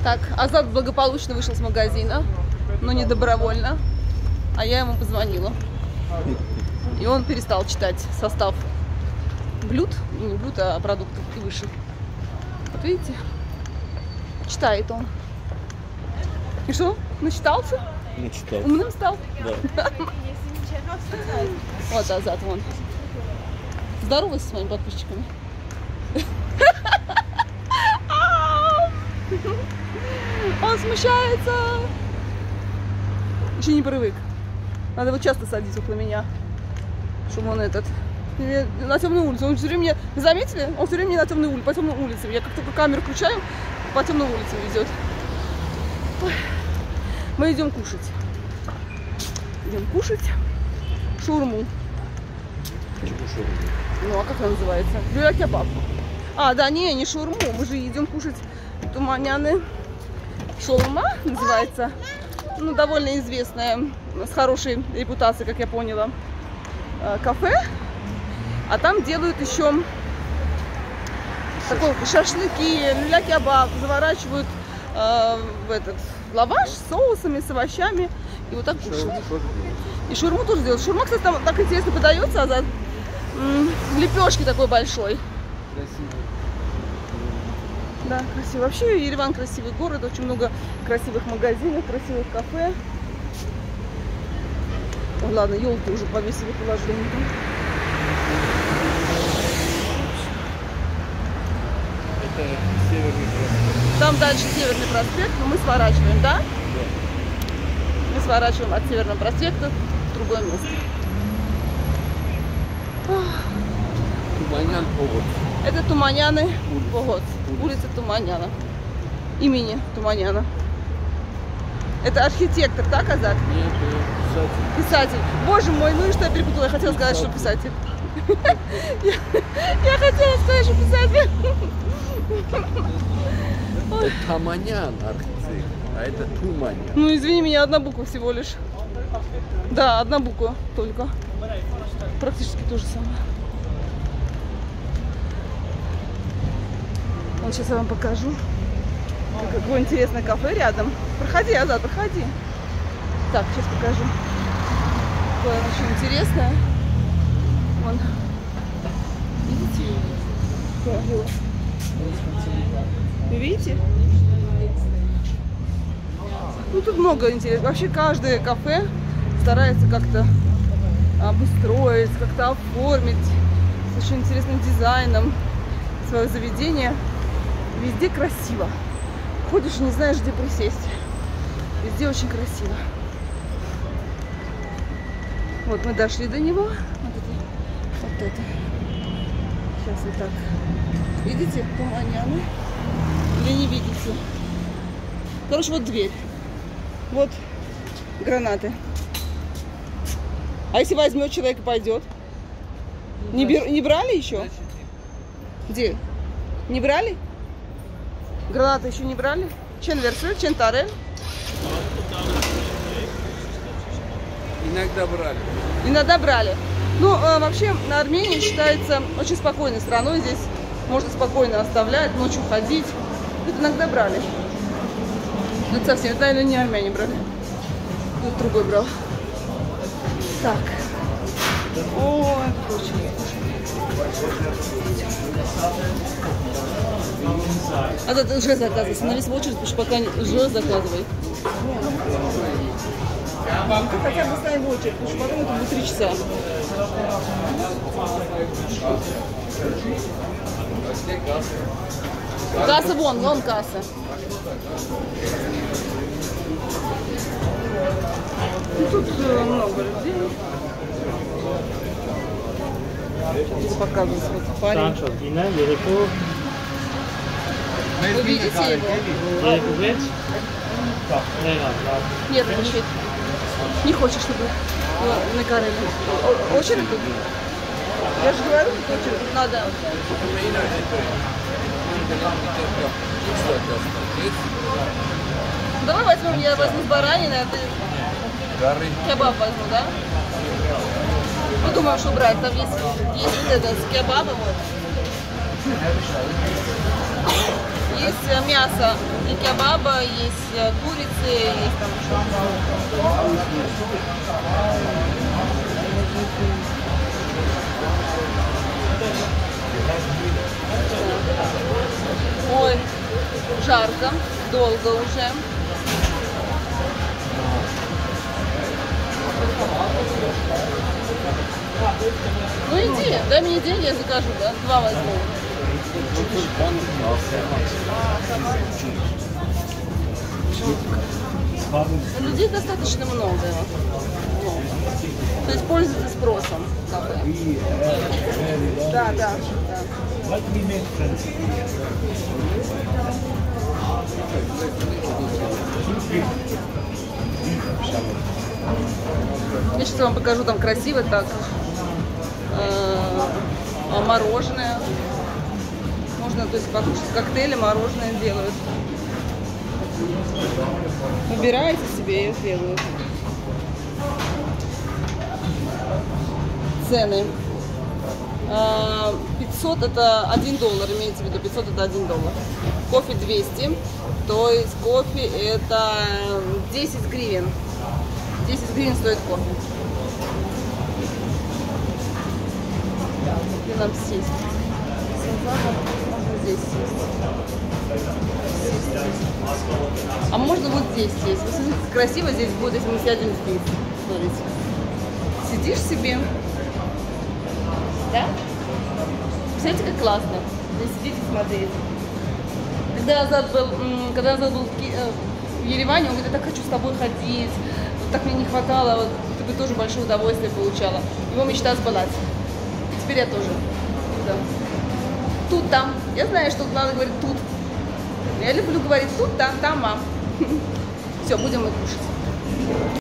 Так, Азат благополучно вышел с магазина, но не добровольно. А я ему позвонила. И он перестал читать состав блюд, не блюд, а продуктов, и вышел. Вот видите? Читает он. И что? Начитался? Начитался. Умным стал? Да. Вот Азат, вон. Здоровайся с моими подписчиками. Он смущается. Еще не привык. Надо его часто садить около меня, чтобы он на темную улицу. Он все время меня, вы заметили? Он все время на темной улице, по темной улице. Я как только камеру включаю, по темной улице ведет. Мы идем кушать. Идем кушать шаурму. Ну а как она называется? Люля-кебаб. А, да, не шаурму. Мы же идем кушать туманяны. Шаурма называется. Ну, довольно известная, с хорошей репутацией, как я поняла, кафе. А там делают еще такой шашлыки, люля-кебаб, заворачивают в этот лаваш с соусами, с овощами. И вот так кушают. И шаурму тоже делают. Шаурма, кстати, там так интересно подается, а в лепешке такой большой. Красиво. Да, красиво. Вообще Ереван красивый город, очень много красивых магазинов, красивых кафе. О, ладно, елки уже повесили, положили. Это Северный проспект. Там дальше Северный проспект, но мы сворачиваем, да? Да. Мы сворачиваем от Северного проспекта в другое место. Туманян Погод. Это Туманяны Погод. Улица Туманяна. Имени Туманяна. Это архитектор, так, Азат? Нет, писатель. Писатель. Боже мой, ну и что я перепутала? Я хотела сказать, что писатель. Я хотела сказать, что писатель. Это Туманян архитектор, а это Туманян. Ну, извини меня, одна буква всего лишь. Да, одна буква только. Практически то же самое. Вот сейчас я вам покажу. Какое интересное кафе рядом. Проходи, Азат, проходи. Так, сейчас покажу. Какое оно очень интересное. Вон. Видите? Вы видите? Ну, тут много интересного. Вообще каждое кафе старается как-то обустроить, как-то оформить с очень интересным дизайном свое заведение. Везде красиво. Ходишь и не знаешь, где присесть. Везде очень красиво. Вот мы дошли до него. Вот это. Сейчас вот так. Видите, Туманяны? Или не видите? Короче, вот дверь. Вот гранаты. А если возьмет человек и пойдет? Не брали еще? Где? Не брали? Гранаты еще не брали? Чен версию, чен тарель? Иногда брали. Иногда брали. Ну, вообще, Армения считается очень спокойной страной. Здесь можно спокойно оставлять, ночью ходить. Тут иногда брали. Тут совсем, это, наверное, не армяне брали. Тут другой брал. Так. Ой, очень. А ты уже заказывай. Становись в очередь, потому что пока уже заказывай. Хотя бы ставим в очередь, потому что потом это будет 3 часа. Касса вон касса. Ну, тут много людей. Сейчас показываю, вот парень. Вы видите его? Нет, не хочешь, чтобы накорили. Очередь тут? Я же говорю, тут очередь, тут надо. Давай возьмем, я возьму с бараниной, а ты кебаб возьму, да? Ну, думаю, что брать, там есть это с кебабом. Вот. Есть мясо и кебаба, есть курицы, есть там еще. Ой, жарко, долго уже. Ну иди, дай мне деньги, я закажу, да? 2 возьму. Людей достаточно много. То есть пользуется спросом. Да, да, да. Я сейчас вам покажу, там красиво так. Мороженое. Можно, то есть, покушать коктейли, мороженое делают. Выбираете себе и делают. Цены. 500 это $1, имеется в виду, 500 это $1. Кофе 200, то есть кофе это 10 гривен. 10 гривен стоит кофе. Где нам сесть? Можно здесь сесть. А можно вот здесь сесть. Вы смотрите, красиво здесь будет, если мы сядем здесь. Смотрите. Сидишь себе. Да? Представляете, как классно. Здесь сидеть и смотреть. Когда Азат был в Ереване, он говорит, я так хочу с тобой ходить. Вот так мне не хватало, вот ты бы тоже большое удовольствие получала. Его мечта сбылась. Теперь я тоже. Да. Тут, там. Я знаю, что надо говорить тут. Я люблю говорить тут, там, там, мам. Все, будем мы кушать.